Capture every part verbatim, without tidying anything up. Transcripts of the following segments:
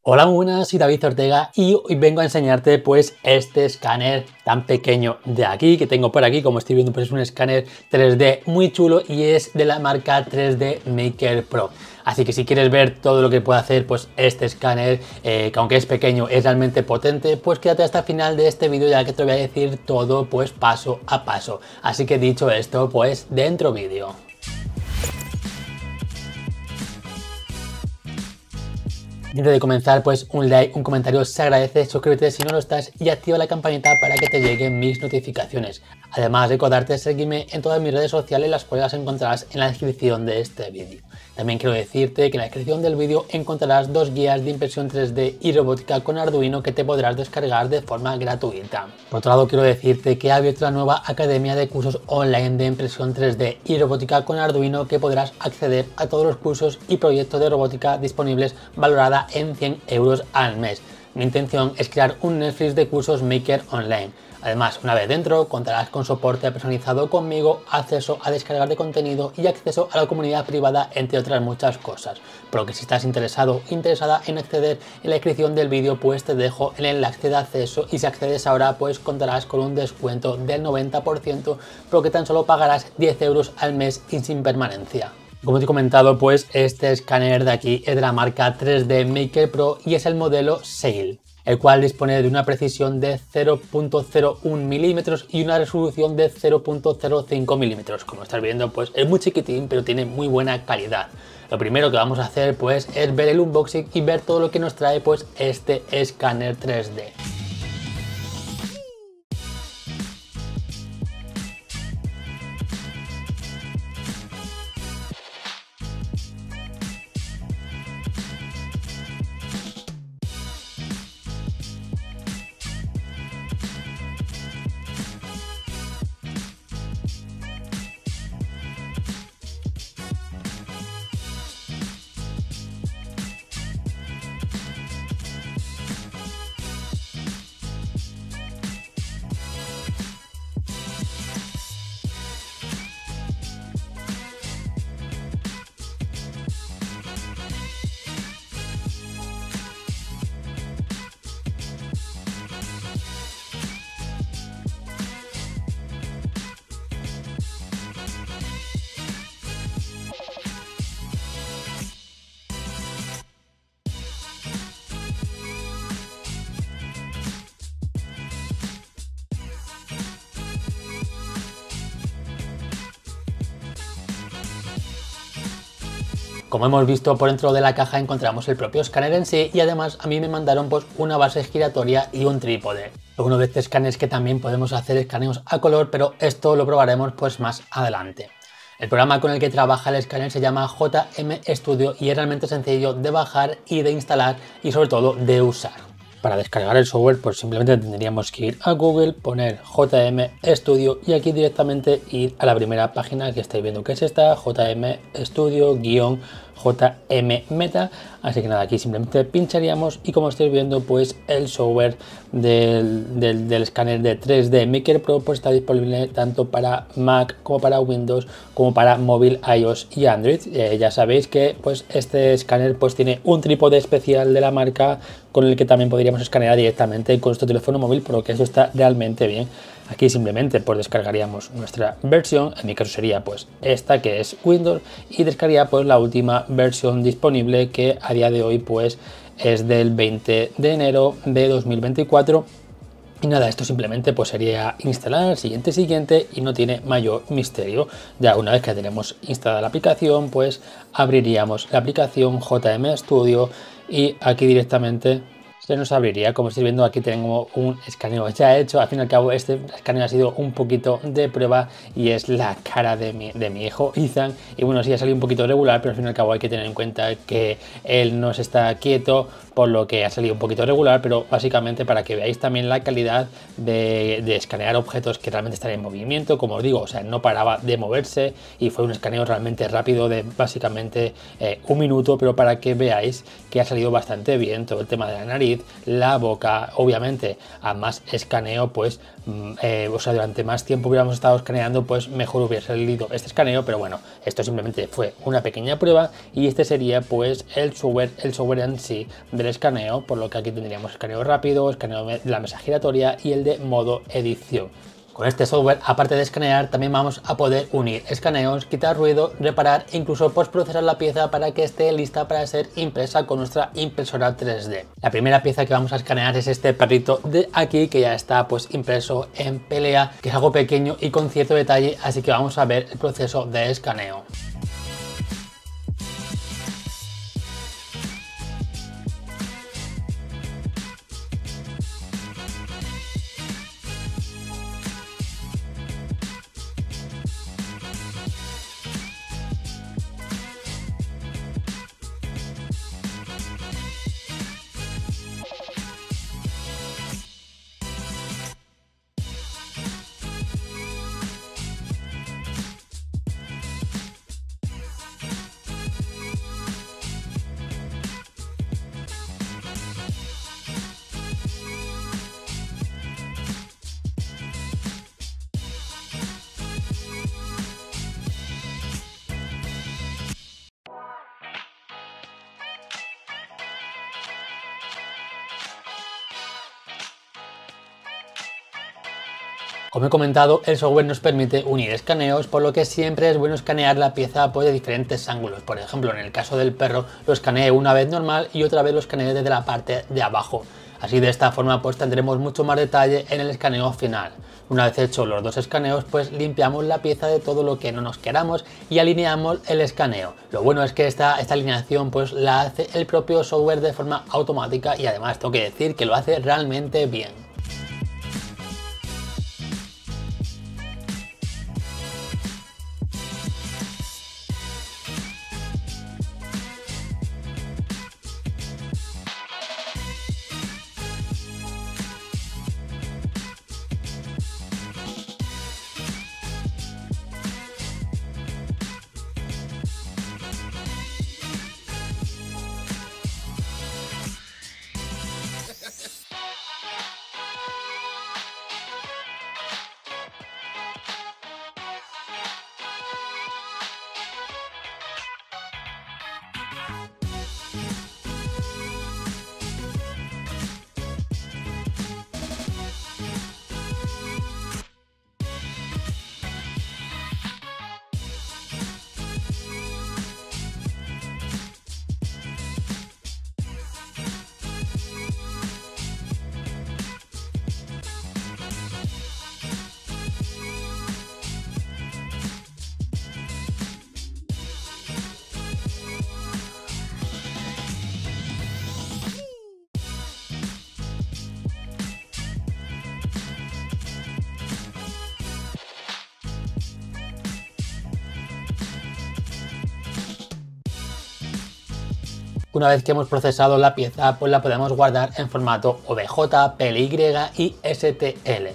Hola, muy buenas, soy David Ortega y hoy vengo a enseñarte pues este escáner tan pequeño de aquí que tengo por aquí. Como estoy viendo, pues es un escáner tres D muy chulo y es de la marca tres D Maker Pro. Así que si quieres ver todo lo que puede hacer pues este escáner, eh, que aunque es pequeño es realmente potente, pues quédate hasta el final de este vídeo ya que te voy a decir todo pues paso a paso. Así que dicho esto, pues dentro vídeo. Antes de comenzar, pues un like, un comentario se agradece, suscríbete si no lo estás y activa la campanita para que te lleguen mis notificaciones. Además, recordarte seguirme en todas mis redes sociales, las cuales las encontrarás en la descripción de este vídeo. También quiero decirte que en la descripción del vídeo encontrarás dos guías de impresión tres D y robótica con Arduino que te podrás descargar de forma gratuita. Por otro lado, quiero decirte que he abierto la nueva academia de cursos online de impresión tres D y robótica con Arduino, que podrás acceder a todos los cursos y proyectos de robótica disponibles valorada en cien euros al mes. Mi intención es crear un Netflix de cursos Maker Online. Además, una vez dentro, contarás con soporte personalizado conmigo, acceso a descargar de contenido y acceso a la comunidad privada, entre otras muchas cosas. Por lo que si estás interesado o interesada en acceder, en la descripción del vídeo pues te dejo el enlace de acceso, y si accedes ahora pues contarás con un descuento del noventa por ciento, por lo que tan solo pagarás diez euros al mes y sin permanencia. Como te he comentado, pues este escáner de aquí es de la marca tres D Maker Pro y es el modelo Sail, el cual dispone de una precisión de cero punto cero uno milímetros y una resolución de cero punto cero cinco milímetros. Como estás viendo, pues es muy chiquitín, pero tiene muy buena calidad. Lo primero que vamos a hacer pues es ver el unboxing y ver todo lo que nos trae pues este escáner tres D. Como hemos visto, por dentro de la caja encontramos el propio escáner en sí, y además a mí me mandaron pues una base giratoria y un trípode. Uno de estos escáneres que también podemos hacer escaneos a color, pero esto lo probaremos pues más adelante. El programa con el que trabaja el escáner se llama J M Studio y es realmente sencillo de bajar y de instalar y sobre todo de usar. Para descargar el software pues simplemente tendríamos que ir a Google, poner J M Studio y aquí directamente ir a la primera página que estáis viendo, que es esta, J M Studio J M Meta. Así que nada, aquí simplemente pincharíamos y como estáis viendo pues el software del, del, del escáner de tres D Maker Pro pues está disponible tanto para Mac como para Windows como para móvil, iOS y Android. Eh, ya sabéis que pues este escáner pues tiene un trípode especial de la marca con el que también podríamos escanear directamente con nuestro teléfono móvil, por lo que eso está realmente bien. Aquí simplemente pues descargaríamos nuestra versión, en mi caso sería pues esta que es Windows, y descargaría pues la última versión disponible, que a día de hoy pues es del veinte de enero de dos mil veinticuatro. Y nada, esto simplemente pues sería instalar, siguiente, siguiente, y no tiene mayor misterio. Ya una vez que tenemos instalada la aplicación pues abriríamos la aplicación J M Studio y aquí directamente se nos abriría. Como estáis viendo, aquí tengo un escaneo ya hecho. Al fin y al cabo este escaneo ha sido un poquito de prueba y es la cara de mi, de mi hijo Ethan, y bueno, sí ha salido un poquito regular, pero al fin y al cabo hay que tener en cuenta que él no se está quieto, por lo que ha salido un poquito regular, pero básicamente para que veáis también la calidad de, de escanear objetos que realmente están en movimiento. Como os digo, o sea, no paraba de moverse y fue un escaneo realmente rápido de básicamente eh, un minuto, pero para que veáis que ha salido bastante bien todo el tema de la nariz, nariz, la boca. Obviamente a más escaneo pues eh, o sea, durante más tiempo hubiéramos estado escaneando, pues mejor hubiera salido este escaneo, pero bueno, esto simplemente fue una pequeña prueba y este sería pues el software, el software en sí del escaneo, por lo que aquí tendríamos escaneo rápido, escaneo de la mesa giratoria y el de modo edición. Con este software, aparte de escanear, también vamos a poder unir escaneos, quitar ruido, reparar e incluso postprocesar la pieza para que esté lista para ser impresa con nuestra impresora tres D. La primera pieza que vamos a escanear es este perrito de aquí, que ya está pues impreso en P L A, que es algo pequeño y con cierto detalle, así que vamos a ver el proceso de escaneo. Como he comentado, el software nos permite unir escaneos, por lo que siempre es bueno escanear la pieza pues, de diferentes ángulos. Por ejemplo, en el caso del perro lo escaneé una vez normal y otra vez lo escaneé desde la parte de abajo. Así de esta forma pues tendremos mucho más detalle en el escaneo final. Una vez hechos los dos escaneos, pues limpiamos la pieza de todo lo que no nos queramos y alineamos el escaneo. Lo bueno es que esta, esta alineación pues la hace el propio software de forma automática y además tengo que decir que lo hace realmente bien. Una vez que hemos procesado la pieza, pues la podemos guardar en formato O B J, P L Y y S T L.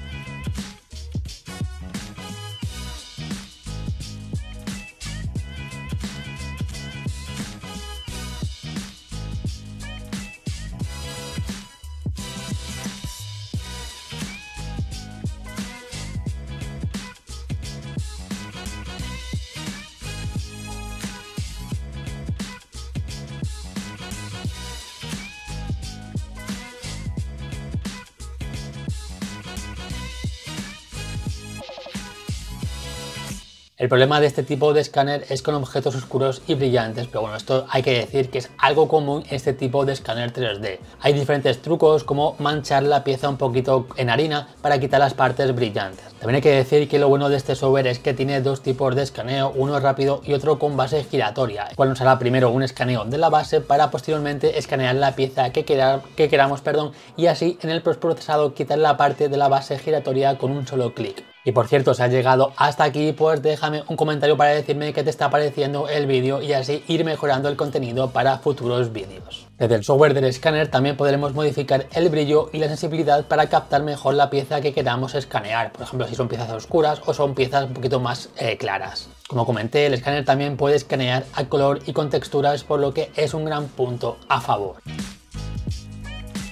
El problema de este tipo de escáner es con objetos oscuros y brillantes, pero bueno, esto hay que decir que es algo común en este tipo de escáner tres D. Hay diferentes trucos como manchar la pieza un poquito en harina para quitar las partes brillantes. También hay que decir que lo bueno de este software es que tiene dos tipos de escaneo, uno rápido y otro con base giratoria, el cual nos hará primero un escaneo de la base para posteriormente escanear la pieza que, quera, que queramos perdón, y así en el postprocesado quitar la parte de la base giratoria con un solo clic. Y por cierto, si has llegado hasta aquí, pues déjame un comentario para decirme qué te está pareciendo el vídeo y así ir mejorando el contenido para futuros vídeos. Desde el software del escáner también podremos modificar el brillo y la sensibilidad para captar mejor la pieza que queramos escanear, por ejemplo si son piezas oscuras o son piezas un poquito más eh, claras. Como comenté, el escáner también puede escanear a color y con texturas, por lo que es un gran punto a favor.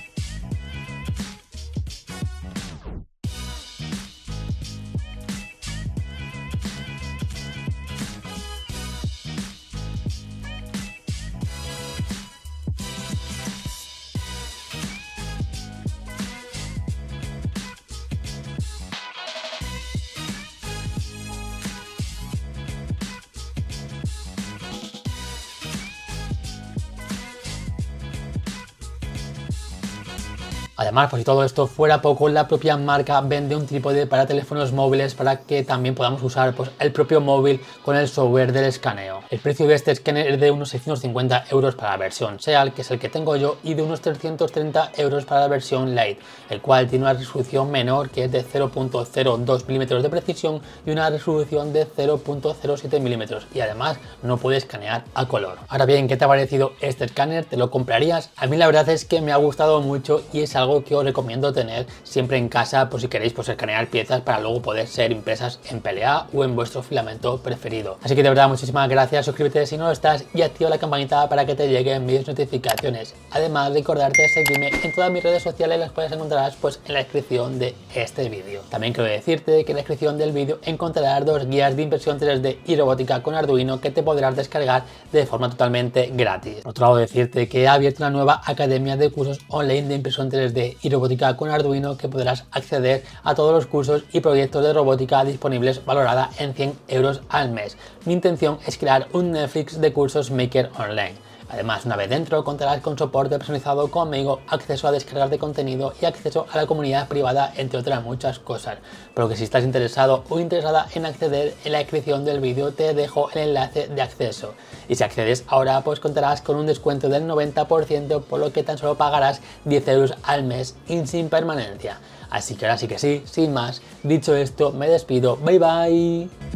Además, por si todo esto fuera poco, la propia marca vende un trípode para teléfonos móviles para que también podamos usar pues, el propio móvil con el software del escaneo. El precio de este escáner es de unos seiscientos cincuenta euros para la versión SEAL, que es el que tengo yo, y de unos trescientos treinta euros para la versión Lite, el cual tiene una resolución menor, que es de cero punto cero dos milímetros de precisión y una resolución de cero punto cero siete milímetros, y además no puede escanear a color. Ahora bien, ¿qué te ha parecido este escáner? ¿Te lo comprarías? A mí la verdad es que me ha gustado mucho y es algo que os recomiendo tener siempre en casa por si queréis pues, escanear piezas para luego poder ser impresas en P L A o en vuestro filamento preferido. Así que de verdad muchísimas gracias, suscríbete si no lo estás y activa la campanita para que te lleguen mis notificaciones. Además, recordarte seguirme en todas mis redes sociales, las cuales encontrarás pues en la descripción de este vídeo. También quiero decirte que en la descripción del vídeo encontrarás dos guías de impresión tres D y robótica con Arduino que te podrás descargar de forma totalmente gratis. Por otro lado, decirte que he abierto una nueva academia de cursos online de impresión tres D y robótica con Arduino, que podrás acceder a todos los cursos y proyectos de robótica disponibles, valorada en cien euros al mes. Mi intención es crear un Netflix de cursos Maker Online. Además, una vez dentro, contarás con soporte personalizado conmigo, acceso a descargar de contenido y acceso a la comunidad privada, entre otras muchas cosas. Pero que si estás interesado o interesada en acceder, en la descripción del vídeo te dejo el enlace de acceso. Y si accedes ahora, pues contarás con un descuento del noventa por ciento, por lo que tan solo pagarás diez euros al mes y sin permanencia. Así que ahora sí que sí, sin más, dicho esto, me despido. Bye bye.